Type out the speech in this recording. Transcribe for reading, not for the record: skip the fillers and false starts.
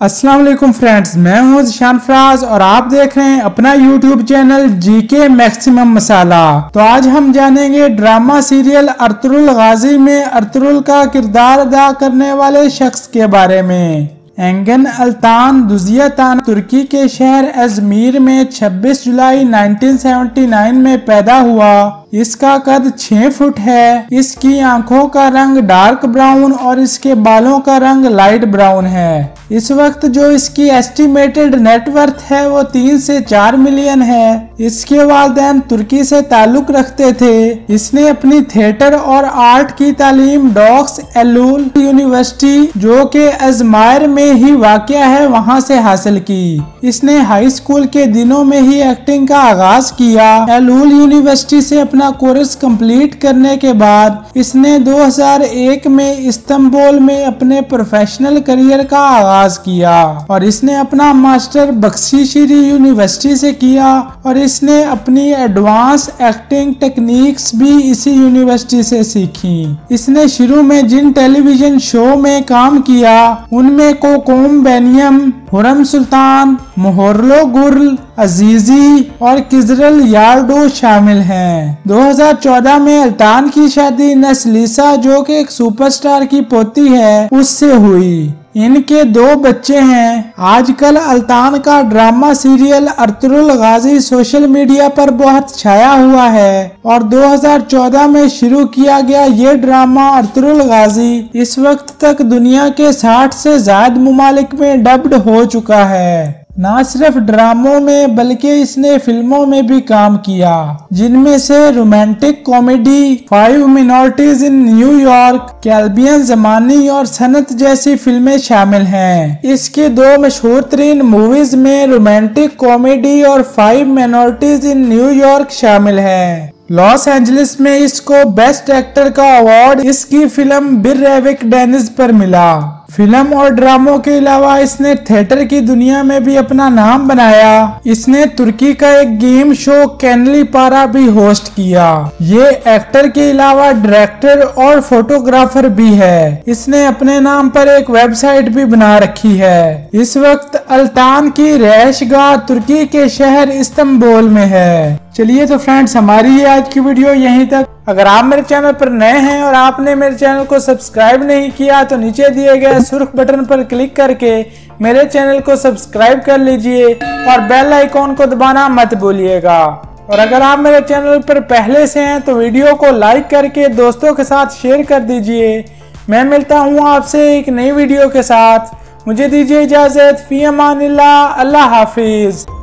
अस्सलाम वालेकुम फ्रेंड्स, मैं हूं ज़िशान फराज और आप देख रहे हैं अपना YouTube channel GK maximum Masala. तो आज हम जानेंगे ड्रामा सीरियल अर्तुगरुल गाजी में अर्तुगरुल का किरदार अदा करने वाले शख्स के बारे में। एंगन अल्तान दुजियातान तुर्की के शहर अजमीर में 26 जुलाई 1979 में पैदा हुआ। इसका कद 6 फुट है। इसकी आंखों का रंग डार्क ब्राउन और इसके बालों का रंग लाइट ब्राउन है। इस वक्त जो इसकी एस्टिमेटेड नेटवर्थ है वो 3 से 4 मिलियन है। इसके वालिदैन तुर्की से ताल्लुक रखते थे। इसने अपनी थिएटर और आर्ट की तालीम डॉक्स एलूल यूनिवर्सिटी जो के अजमायर में ही वाक़या है वहां से हासिल की। इसने हाई स्कूल के दिनों में ही एक्टिंग का आगाज किया। एलूल यूनिवर्सिटी से अपना कोर्स कंप्लीट करने के बाद इसने 2001 में इस्तांबुल में अपने प्रोफेशनल करियर का आगाज किया और इसने अपना मास्टर बख्शीशिरी यूनिवर्सिटी से किया और इसने अपनी एडवांस एक्टिंग टेक्निक्स भी इसी यूनिवर्सिटी से सीखी। इसने शुरू में जिन टेलीविजन शो में काम किया उनमें कोकोम बेनियम, हुरम सुल्तान, मोहरलो गुर्ल, अजीजी और किजरल यार्डो शामिल हैं। 2014 में अल्तान की शादी नसलीसा जो कि एक सुपरस्टार की पोती है उससे हुई। इनके 2 बच्चे हैं। आजकल अल्तान का drama serial Ertugrul Ghazi social media पर बहुत छाया हुआ है और 2014 में शुरू किया गया ये ड्रामा अर्तुगरुल गाजी इस वक्त तक दुनिया के 60 से ज्यादा मुमालिक में डब्ड हो चुका है। ना सिर्फ ड्रामों में बल्कि इसने फिल्मों में भी काम किया जिनमें से romantic comedy 5 minorities in New York, Caribbean जमानी और सनत जैसी फिल्में शामिल हैं। इसके 2 मशहूर तरीन मूवीज में रोमांटिक कॉमेडी और 5 मिनॉरिटीज इन न्यूयॉर्क शामिल है। लॉस एंजलिस में इसको बेस्ट एक्टर का अवार्ड इसकी फिल्म बिररेविक डेनिस पर मिला। फिल्म और ड्रामों के अलावा इसने थिएटर की दुनिया में भी अपना नाम बनाया। इसने तुर्की का एक गेम शो कैनली पारा भी होस्ट किया। ये एक्टर के अलावा डायरेक्टर और फोटोग्राफर भी है। इसने अपने नाम पर एक वेबसाइट भी बना रखी है। इस वक्त अल्तान की रिहायशगाह तुर्की के शहर इस्तांबुल में है। चलिए तो फ्रेंड्स, हमारी ये आज की वीडियो यहीं तक। अगर आप मेरे चैनल पर नए हैं और आपने मेरे चैनल को सब्सक्राइब नहीं किया तो नीचे दिए गए सुर्ख बटन पर क्लिक करके मेरे चैनल को सब्सक्राइब कर लीजिए और बेल आइकॉन को दबाना मत भूलिएगा। और अगर आप मेरे चैनल पर पहले से हैं तो वीडियो को लाइक करके दोस्तों के साथ शेयर कर दीजिए। मैं मिलता हूँ आपसे एक नई वीडियो के साथ। मुझे दीजिए इजाजत। फी अमानिल्लाह। अल्लाह हाफिज।